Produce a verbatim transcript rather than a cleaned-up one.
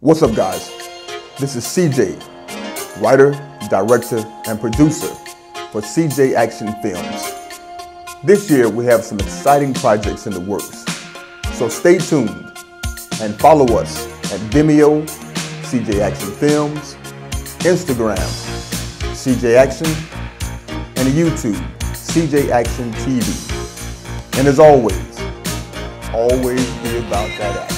What's up, guys? This is C J, writer, director, and producer for C J Action Films. This year we have some exciting projects in the works, so stay tuned and follow us at Vimeo, C J Action Films, Instagram, C J Action, and YouTube, C J Action T V. And as always, always be about that action.